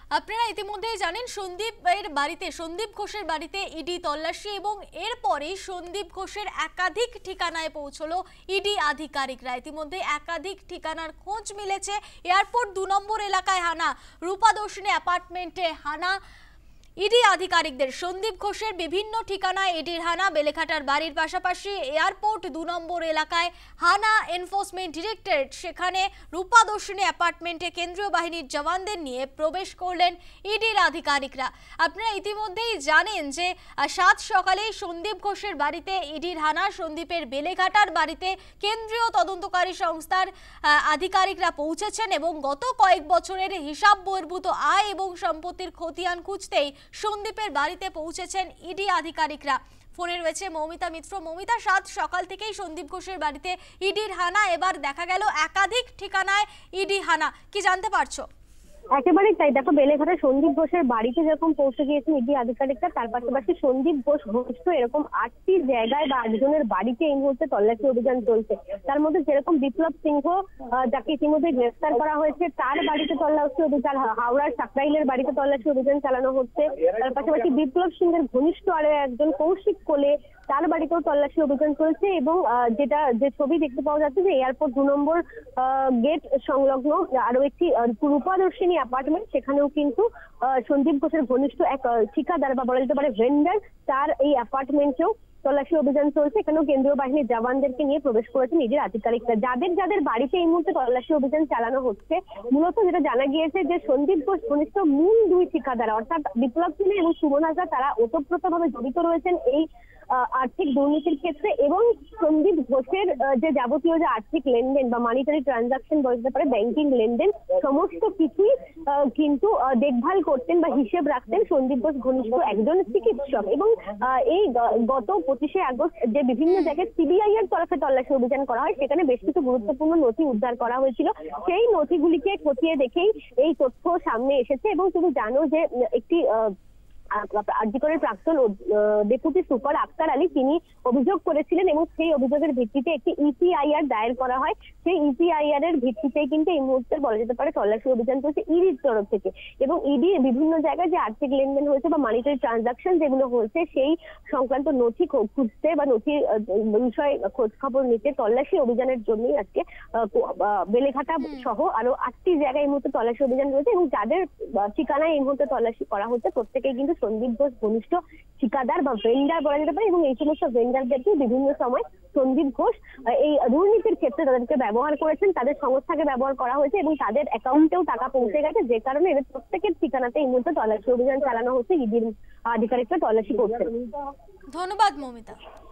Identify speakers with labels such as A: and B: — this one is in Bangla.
A: আপনারা ইতিমধ্যেই জানেন সন্দীপ ঘোষের বাড়িতে ইডি তল্লাশি এবং এরপরেই সন্দীপ ঘোষের একাধিক ঠিকানায় পৌঁছলো ইডি আধিকারিকরা। ইতিমধ্যে একাধিক ঠিকানার খোঁজ মিলেছে। এয়ারপোর্ট 2 নম্বর এলাকায় হানা, রূপাদর্শিনী অ্যাপার্টমেন্টে হানা ইডি আধিকারিকদের। সন্দীপ ঘোষের বিভিন্ন ঠিকানায় ইডির হানা, বেলেঘাটার বাড়ির পাশাপাশি এয়ারপোর্ট 2 নম্বর এলাকায় হানা এনফোর্সমেন্ট ডিরেক্টরেট, সেখানে রূপাদর্শিনী অ্যাপার্টমেন্টে কেন্দ্রীয় বাহিনীর জওয়ানদের নিয়ে প্রবেশ করলেন ইডির আধিকারিকরা। আপনারা ইতিমধ্যেই জানেন যে সাত সকালেই সন্দীপ ঘোষের বাড়িতে ইডির হানা, সন্দীপের বেলেঘাটার বাড়িতে কেন্দ্রীয় তদন্তকারী সংস্থার আধিকারিকরা পৌঁছেছেন এবং গত কয়েক বছরের হিসাব বহির্ভূত আয় এবং সম্পত্তির খতিয়ান খুঁজতেই সন্দীপের বাড়িতে পৌঁছেছেন ইডি আধিকারিকরা। ফোনে রয়েছে মৌমিতা মিত্র। মৌমিতা, সাত সকাল থেকেই সন্দীপ ঘোষের বাড়িতে ইডির হানা, এবার দেখা গেল একাধিক ঠিকানায় ইডি হানা, কি জানতে পারছো?
B: একেবারেই তাই। দেখো, বেলেঘাটা সন্দীপ ঘোষের বাড়িতে যেরকম পৌঁছে গিয়েছেন ইডি আধিকারিকরা, তার পাশাপাশি সন্দীপ ঘোষ ঘনিষ্ঠ এরকম 8টি জায়গায় বা 8 জনের বাড়িতে এই মুহূর্তে তল্লাশি অভিযান চলছে। তার মধ্যে যেরকম বিপ্লব সিংহ, যাকে ইতিমধ্যে গ্রেফতার করা হয়েছে, তার বাড়িতে তল্লাশি অভিযান, হাওড়ার সাকরাইলের বাড়িতে তল্লাশি অভিযান চালানো হচ্ছে। তার পাশাপাশি বিপ্লব সিংহের ঘনিষ্ঠ আরো একজন কৌশিক কোলে, তার বাড়িতেও তল্লাশি অভিযান চলছে। এবং যে ছবি দেখতে পাওয়া যাচ্ছে যে এয়ারপোর্ট 2 নম্বর গেট সংলগ্ন আরো একটি রূপাদর্শিনী অ্যাপার্টমেন্ট, সেখানেও কিন্তু সন্দীপ ঘোষের ঘনিষ্ঠ এক ঠিকাদার বা বলা যেতে পারে ভেন্ডার, তার এই অ্যাপার্টমেন্টেও তল্লাশি অভিযান চলছে। এখানেও কেন্দ্রীয় বাহিনীর জওয়ানদেরকে নিয়ে প্রবেশ করেছেন ইডির আধিকারিকরা। যাদের বাড়িতে এই মুহূর্তে তল্লাশি অভিযান চালানো হচ্ছে, মূলত যেটা জানা গিয়েছে যে সন্দীপ ঘোষ ঘনিষ্ঠ মূল 2 ঠিকাদার অর্থাৎ বিপ্লব সিং এবং সুমন হাজরা, তারা ওতপ্রোতভাবে জড়িত রয়েছেন এই আর্থিক দুর্নীতির ক্ষেত্রে। এবং সন্দীপ ঘোষের যে যাবতীয় যে আর্থিক লেনদেন বা মানিটারি ট্রানজাকশন বলতে পারে, ব্যাংকিং লেনদেন, সমস্ত কিছুই কিন্তু দেখভাল করতেন বা হিসেব রাখতেন সন্দীপ ঘোষ ঘনিষ্ঠ একজন চিকিৎসক। এবং এই গত 25শে আগস্ট যে বিভিন্ন জায়গায় সিবিআই এর তরফে তল্লাশি অভিযান করা হয়, সেখানে বেশ কিছু গুরুত্বপূর্ণ নথি উদ্ধার করা হয়েছিল। সেই নথিগুলিকে খতিয়ে দেখেই এই তথ্য সামনে এসেছে। এবং তুমি জানো যে একটি আরজিকরের প্রাক্তন ডেপুটি সুপার আক্তার আলী, তিনি অভিযোগ করেছিলেন এবং সেই অভিযোগের ভিত্তিতে একটি ইপিআইআর দায়ের করা হয়। সেই ইপিআইআর এর ভিত্তিতে কিন্তু এই মুহূর্তে বলা যেতে পারে তল্লাশি অভিযান চলছে ইডির তরফ থেকে। এবং ইডি বিভিন্ন জায়গায় যে আর্থিক লেনদেন হয়েছে বা মানিটারি ট্রানজাকশন যেগুলো হয়েছে, সেই সংক্রান্ত নথি খুঁজতে বা নথির বিষয়ে খোঁজ খবর নিতে তল্লাশি অভিযানের জন্যই আজকে বেলেঘাটা সহ আরো 8টি জায়গায় এই মুহূর্তে তল্লাশি অভিযান রয়েছে। এবং যাদের ঠিকানায় এই মুহূর্তে তল্লাশি করা হচ্ছে, প্রত্যেকেই কিন্তু সন্দীপ ঘোষ ঘনিষ্ঠ ঠিকাদার বা ভেন্ডার বলা যেতে পারে। এবং এই সমস্ত ভেন্ডারদেরকে বিভিন্ন সময় সন্দীপ ঘোষ এই দুর্নীতির ক্ষেত্রে তাদেরকে ব্যবহার করেছেন, তাদের সংস্থাকে ব্যবহার করা হয়েছে এবং তাদের অ্যাকাউন্টেও টাকা পৌঁছে গেছে, যে কারণে এদের প্রত্যেকের ঠিকানাতে এই মুহূর্তে তল্লাশি অভিযান চালানো হচ্ছে। ইডির আধিকারিকরা তল্লাশি করছেন।
A: ধন্যবাদ মৌমিতা।